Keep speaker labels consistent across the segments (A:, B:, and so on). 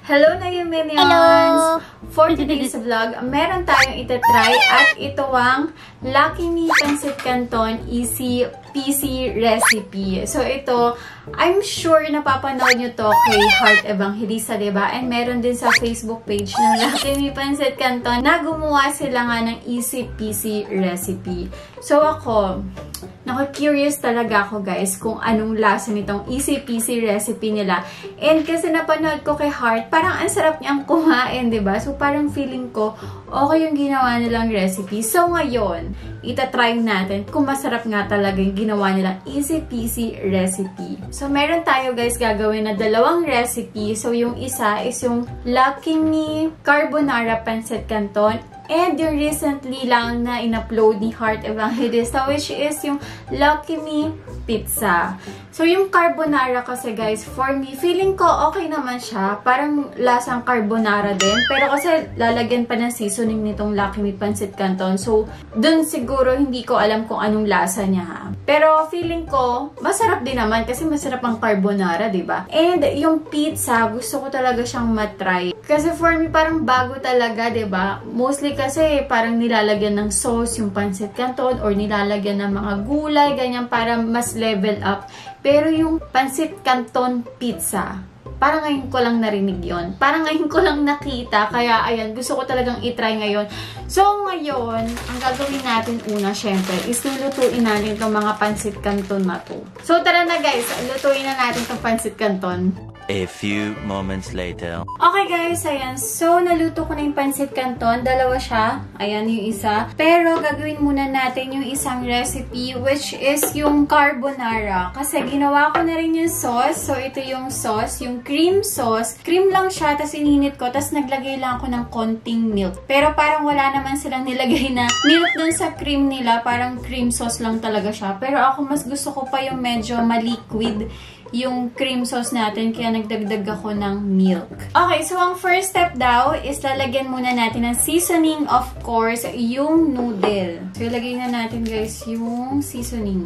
A: Hello na yung minions!
B: Hello!
A: For today's vlog, meron tayong itatry at ito ang LYKA Pancit Canton Easy PC recipe. So ito, I'm sure napapanood nyo to kay Heart Evangelista, diba? And meron din sa Facebook page ng LYKA Pancit Canton na gumawa sila nga ng Easy PC recipe. So ako, curious talaga ako guys kung anong lasa nitong Easy PC recipe nila. And kasi napanood ko kay Heart, parang ang sarap niyang kumain, diba? So parang feeling ko, okay yung ginawa nilang recipe. So ngayon, itatry natin kung masarap nga talaga yung ginawa nilang Easy PC recipe. So meron tayo guys gagawin na dalawang recipe. So yung isa is yung LYKA Carbonara Pancit Canton. And yung recently lang na in-upload ni Heart Evangelista, which is yung LYKA pizza. So, yung carbonara kasi guys, for me, feeling ko okay naman siya. Parang lasang carbonara din. Pero kasi lalagyan pa ng seasoning nitong LYKA Pancit Canton. So, dun siguro hindi ko alam kung anong lasa niya ha. Pero feeling ko, masarap din naman kasi masarap ang carbonara, diba? And yung pizza, gusto ko talaga siyang matry. Kasi for me, parang bago talaga, diba? Mostly kasi parang nilalagyan ng sauce yung Pancit Canton or nilalagyan ng mga gulay, ganyan, para mas level up. Pero yung Pancit Canton pizza, parang ngayon ko lang narinig yon. Parang ngayon ko lang nakita. Kaya, ayan, gusto ko talagang itry ngayon. So, ngayon, ang gagawin natin una, syempre, is lulutuin natin itong mga Pancit Canton na to. So, tara na guys, lutuin na natin itong Pancit Canton.
B: A few moments later.
A: Okay guys, ayan. So, naluto ko na yung Pancit Canton. Dalawa siya. Ayan yung isa. Pero, gagawin muna natin yung isang recipe, which is yung carbonara. Kasi, ginawa ko na rin yung sauce. So, ito yung sauce. Yung cream sauce. Cream lang siya, tapos ininit ko. Tapos, naglagay lang ako ng konting milk. Pero, parang wala naman silang nilagay na milk dun sa cream nila. Parang cream sauce lang talaga siya. Pero, ako mas gusto ko pa yung medyo maliquid yung cream sauce natin, kaya nagdagdag ako ng milk. Okay, so ang first step daw is lalagyan muna natin ng seasoning, of course, yung noodle. So, ilagay na natin guys yung seasoning.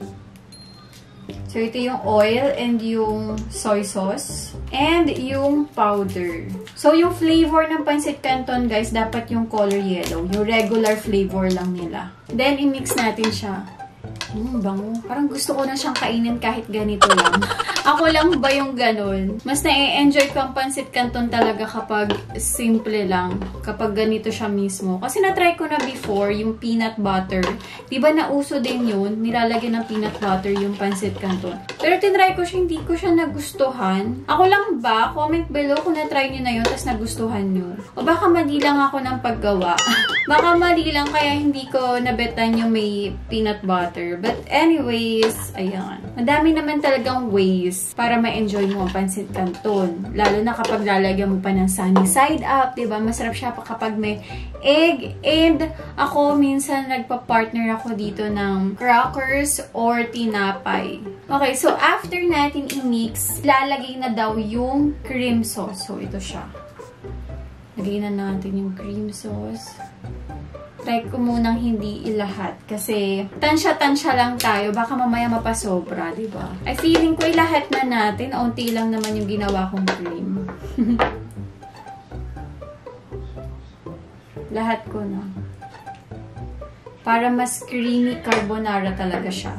A: So, ito yung oil and yung soy sauce and yung powder. So, yung flavor ng Pancit Canton guys, dapat yung color yellow. Yung regular flavor lang nila. Then, i-mix natin siya. Bango. Parang gusto ko na siyang kainin kahit ganito lang. Ako lang ba yung ganun? Mas na-enjoy ko ang Pancit Canton talaga kapag simple lang. Kapag ganito siya mismo. Kasi na-try ko na before, yung peanut butter. Diba nauso din yun? Nilalagyan ng peanut butter yung Pancit Canton. Pero tinry ko siya, hindi ko siya nagustuhan. Ako lang ba? Comment below kung na-try nyo na yun, tapos nagustuhan nyo. O baka mali lang ako ng paggawa. Baka mali lang kaya hindi ko nabetan yung may peanut butter. But anyways, ayan. Madami naman talagang ways para ma-enjoy mo ang Pancit Canton. Lalo na kapag lalagyan mo pa ng sunny side up, diba? Masarap siya pa kapag may egg. And ako, minsan nagpa-partner ako dito ng crackers or tinapay. Okay, so after natin i-mix, lalagay na daw yung cream sauce. So, ito siya. Lagay na natin yung cream sauce. Try ko munang hindi ilahat. Kasi, tansya-tansya lang tayo. Baka mamaya mapasobra, diba? Ay, feeling ko ilahat na natin. Unti lang naman yung ginawa kong cream. Lahat ko na. Para mas creamy carbonara talaga siya.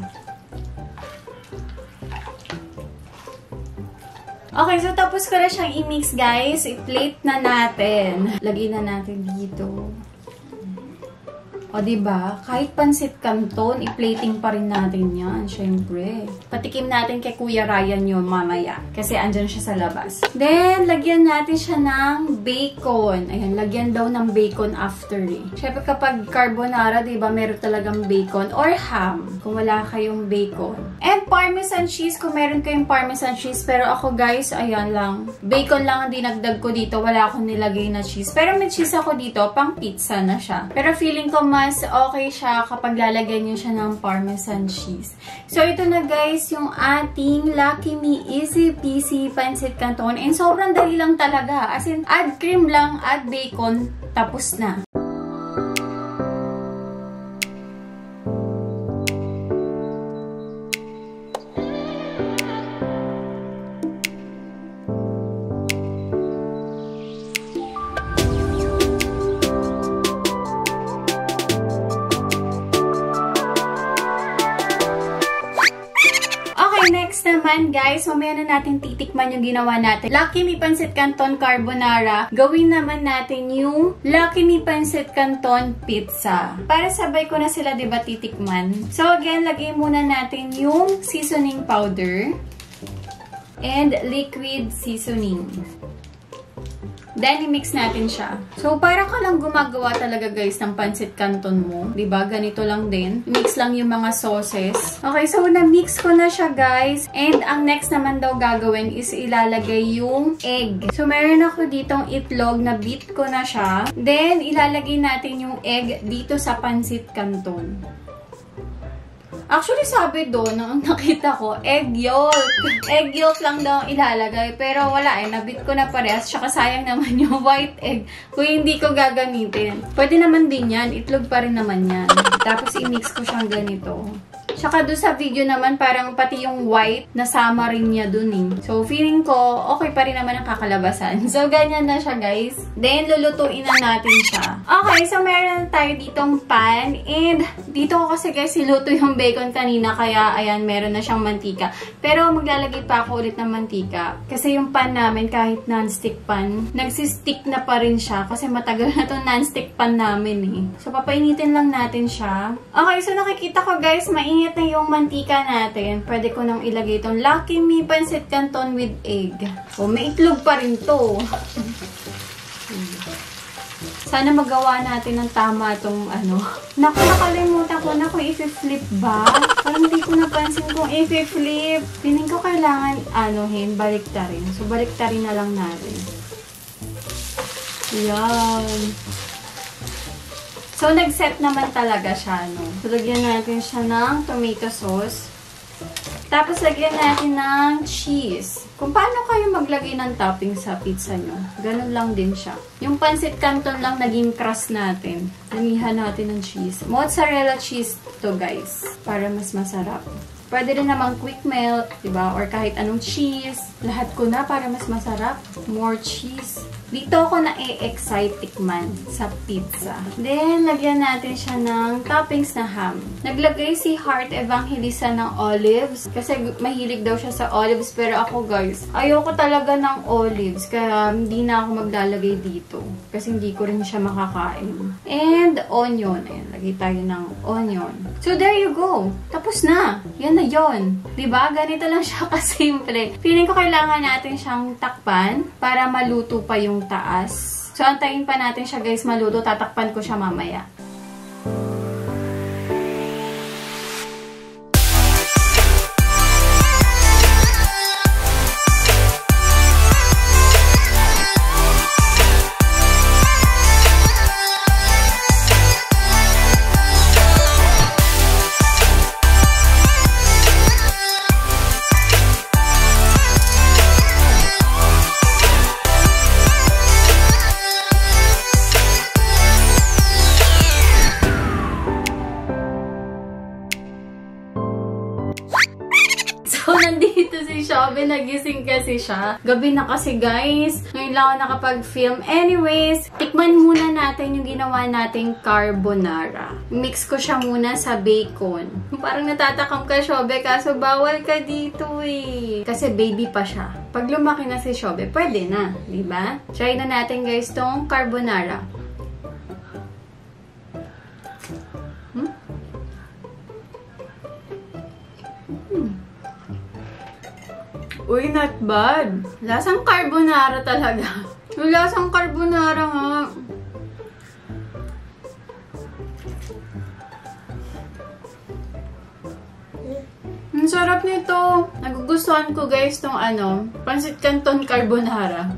A: Okay, so tapos ko na siyang i-mix, guys. I-plate na natin. Lagay na natin dito. O, diba? Kahit Pancit Canton, i-plating pa rin natin yan, syempre. Patikim natin kay Kuya Ryan yun mamaya. Kasi andyan siya sa labas. Then, lagyan natin siya ng bacon. Ayan, lagyan daw ng bacon after eh. Syempre kapag carbonara, diba, meron talagang bacon or ham. Kung wala kayong bacon. And parmesan cheese, kung meron kayong parmesan cheese. Pero ako guys, ayan lang. Bacon lang ang dinagdag ko dito. Wala akong nilagay na cheese. Pero may cheese ako dito, pang pizza na siya. Pero feeling ko mas okay siya kapag lalagyan nyo siya ng parmesan cheese. So, ito na guys, yung ating LYKA Easy PC Pancit Canton. And sobrang dali lang talaga. As in, add cream lang, add bacon, tapos na. naman guys, mamaya na natin titikman yung ginawa natin. Lucky Me Pancit Canton Carbonara. Gawin naman natin yung Lucky Me Pancit Canton Pizza. Para sabay ko na sila, diba, titikman. So again, lagay muna natin yung seasoning powder and liquid seasoning. Then, i-mix natin siya. So, para ka lang gumagawa talaga, guys, ng pancit canton mo. Diba? Ganito lang din. Mix lang yung mga sauces. Okay, so, na-mix ko na siya, guys. And, ang next naman daw gagawin is ilalagay yung egg. So, meron ako ditong itlog na beat ko na siya. Then, ilalagay natin yung egg dito sa pancit canton. Actually, sabi doon, nung nakita ko, egg yolk. Egg yolk lang daw ang ilalagay. Pero wala eh, nabit ko na parehas. Tsaka sayang naman yung white egg kung hindi ko gagamitin. Pwede naman din yan. Itlog pa rin naman yan. Tapos, i-mix ko siyang ganito. Tsaka doon sa video naman, parang pati yung white, nasama rin niya dun eh. So, feeling ko, okay pa rin naman ang kakalabasan. So, ganyan na siya, guys. Then, lulutuin na natin siya. Okay, so meron tayo ditong pan. And, dito ko kasi, guys, siluto yung bacon kanina. Kaya, ayan, meron na siyang mantika. Pero, maglalagay pa ako ulit ng mantika. Kasi yung pan namin, kahit non-stick pan, nagsistick na pa rin siya. Kasi matagal na itong non-stick pan namin eh. So, papainitin lang natin siya. Okay, so nakikita ko, guys, mainit na yung mantika natin. Pwede ko nang ilagay itong Lucky Me Pancit Canton with egg. O, may itlog pa rin to. Sana magawa natin ng tama itong ano. Naku, nakalimutan ko na kung i-flip ba. Parang hindi ko napansin kung i-flip. Piling ko kailangan, baliktarin. So, baliktarin na lang natin. Yan. So, nag-set naman talaga siya, no? So, lagyan natin siya ng tomato sauce. Tapos, lagyan natin ng cheese. Kung paano kayo maglagay ng topping sa pizza nyo, ganun lang din siya. Yung pancit canton lang naging crust natin. Lamihan natin ng cheese. Mozzarella cheese to, guys. Para mas masarap. Pwede rin namang quick melt, diba? Or kahit anong cheese. Lahat ko na para mas masarap. More cheese. Dito ako na-excite tikman sa pizza. Then, lagyan natin siya ng toppings na ham. Naglagay si Heart Evangelista ng olives. Kasi mahilig daw siya sa olives. Pero ako, guys, ayoko talaga ng olives. Kaya hindi na ako maglalagay dito. Kasi hindi ko rin siya makakain. And onion. Ayan, lagay tayo ng onion. So, there you go. Tapos na. Yan na yon. Diba? Ganito lang siya kasimple. Feeling ko kailangan natin siyang takpan para maluto pa yung taas. So, antayin pa natin siya, guys, maluto. Tatakpan ko siya mamaya. So, nandito si Shobe. Nagising kasi siya. Gabi na kasi, guys. Ngayon lang ako nakapag-film. Anyways, tikman muna natin yung ginawa nating carbonara. Mix ko siya muna sa bacon. Parang natatakam ka, Shobe, kaso bawal ka dito eh. Kasi baby pa siya. Pag lumaki na si Shobe, pwede na. Diba? Try na natin, guys, tong carbonara. Uy, not bad. Lasang carbonara talaga. Yung lasang carbonara nga. Ang sarap nito. Nagugustuhan ko, guys, tong pancit canton carbonara.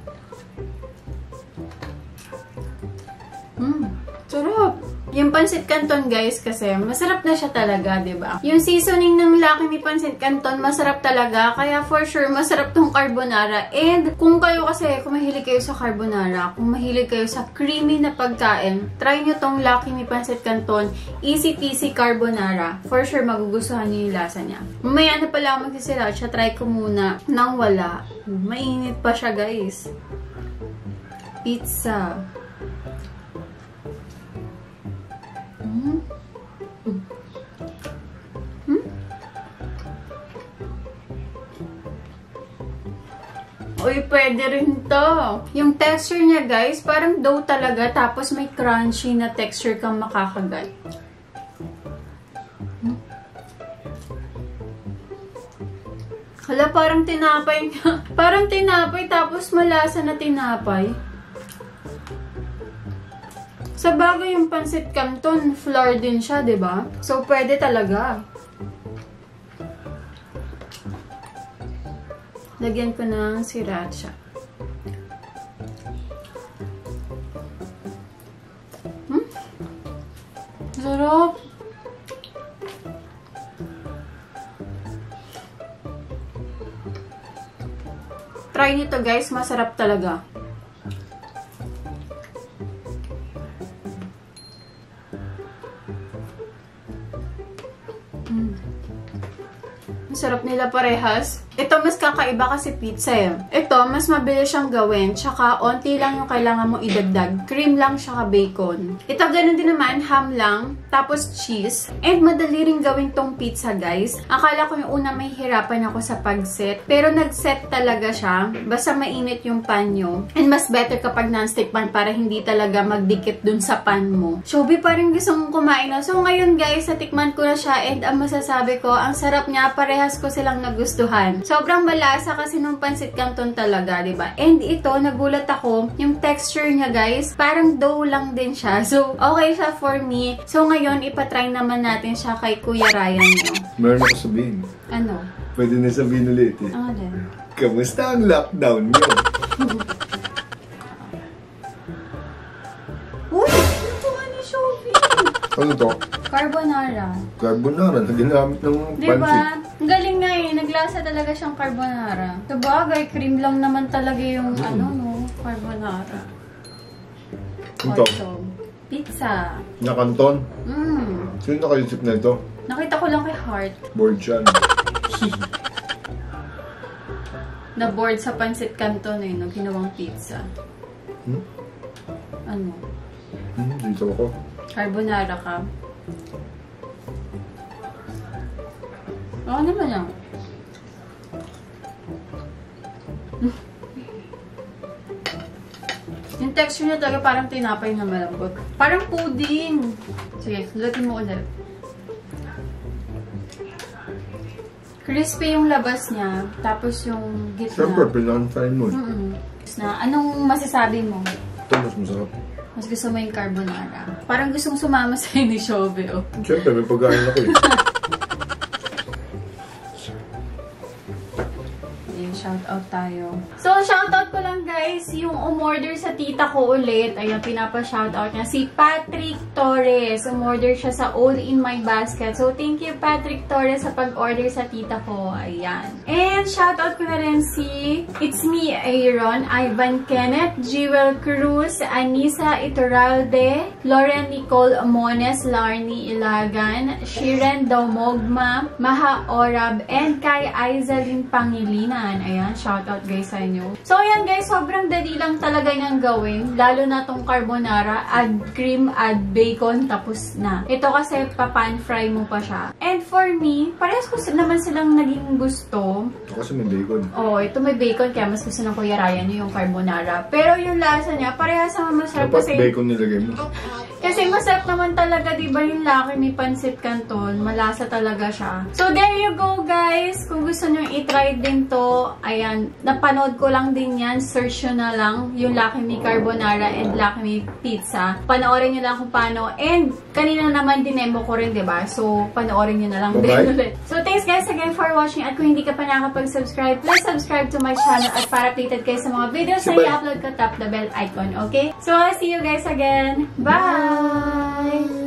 A: Sarap. Yung pancit canton, guys, kasi masarap na siya talaga, diba? Yung seasoning ng Lucky Me Pancit Canton, masarap talaga. Kaya for sure, masarap tong carbonara. And kung kayo kasi, kung mahilig kayo sa carbonara, kung mahilig kayo sa creamy na pagkain, try nyo tong Lucky Me Pancit Canton Easy Peasy Carbonara. For sure, magugustuhan nyo yung lasa niya. Mamaya na pala ako magsisilaw siya. Try ko muna nang wala. Mainit pa siya, guys. Pizza. Uy, pwede rin to. Yung texture niya, guys, parang dough talaga. Tapos may crunchy na texture kang makakagat. Hala, parang tinapay nga. Parang tinapay, tapos malasa na tinapay. Sa bagay, yung Pancit Canton, flour din siya, diba? So, pwede talaga. Lagyan ko ng sriracha. Sarap! Try nito, guys. Masarap talaga. Sarap nila parehas. Ito mas kakaiba kasi pizza eh. Ito, mas mabilis siyang gawin. Tsaka, onti lang yung kailangan mong idagdag. Cream lang, tsaka bacon. Ito, ganun din naman. Ham lang. Tapos, cheese. And madali rin gawin tong pizza, guys. Akala ko yung una may hirapan ako sa pag-set. Pero nag-set talaga siya. Basta mainit yung pan nyo. And mas better kapag non-stick pan para hindi talaga magdikit dun sa pan mo. Shobi, parang gusto mong kumain na. So, ngayon, guys, natikman ko na siya. And ang masasabi ko, ang sarap niya. Parehas ko silang nagustuhan. Sobrang malasa kasi nung Pancit Canton talaga, diba? And ito, nagulat ako, yung texture niya, guys, parang dough lang din siya. So, okay siya for me. So, ngayon, ipatry naman natin siya kay Kuya Ryan nyo.
C: Meron ako sabihin.
A: Ano?
C: Pwede na sabihin ulit eh.
A: Ano din?
C: Kamusta ang lockdown nyo?
A: Uy! Natuwa ni Shobi!
C: Ano to?
A: Carbonara.
C: Carbonara na ginamit ng
A: Diba?
C: pancit.
A: Ang galing nga eh. Naglasa talaga siyang carbonara. Sabagay, cream lang naman talaga yung ano, no? Carbonara.
C: Ito.
A: Hotdog. Pizza.
C: Na Canton. Sino nakaisip na ito?
A: Nakita ko lang kay Heart.
C: Board siya.
A: Na board sa Pancit Canton eh, no? Ginawang pizza. Ano?
C: Dito ako.
A: Carbonara ka. Oo naman lang. Yung texture niya talaga parang tinapay na malambot. Parang pudding. Sige, lagyan mo ulit. Crispy yung labas niya, tapos yung gitna.
C: Siyempre, pinanfry mo.
A: Anong masasabi mo?
C: Ito mas masarap.
A: Mas gusto mo yung carbonara. Parang gustong sumama sa'yo ni Shobe, oh.
C: Siyempre, may pagkain ako eh.
A: Shoutout tayo. So, shoutout ko lang guys, yung umorder sa tita ko ulit. Ayun, pinapa-shoutout niya. Si Patrick Torres. Umorder siya sa All in My Basket. So, thank you Patrick Torres sa pag-order sa tita ko. Ayan. And shoutout ko na rin si It's Me Aaron, Ivan Kenneth, Jewel Cruz, Anisa Iturralde, Lauren Nicole Mones, Larnie Ilagan, Shiren Domogma, Maha Orab, and kay Aizaline Pangilinan. Ayan, shoutout guys sa inyo. So, ayan guys, sobrang dali lang talaga niyang gawin. Lalo na tong carbonara, add cream, add bacon, tapos na. Ito kasi papan fry mo pa siya. And for me, parehas ko naman silang naging gusto.
C: Ito kasi may bacon.
A: Oh, ito may bacon, kaya mas gusto ng Kuya Ryan yung carbonara. Pero yung lasa niya, parehas naman masarap
C: dapat
A: kasi
C: bacon nilagay mo.
A: kasi masarap naman talaga, diba yung LYKA ni Pancit Canton? Malasa talaga siya. So, there you go, guys. Kung gusto nyo i-try din to, ayan, napanood ko lang din yan. Search nyo na lang yung LYKA ni Carbonara and LYKA ni Pizza. Panoorin nyo lang kung paano. And, kanina naman dinemo ko rin, diba? So, panoorin nyo na lang din ulit. So, thanks guys again for watching. At kung hindi ka pa nakapag-subscribe, please subscribe to my channel at para updated kayo sa mga videos na i-upload ko, tap the bell icon, okay? So, I'll see you guys again. Bye!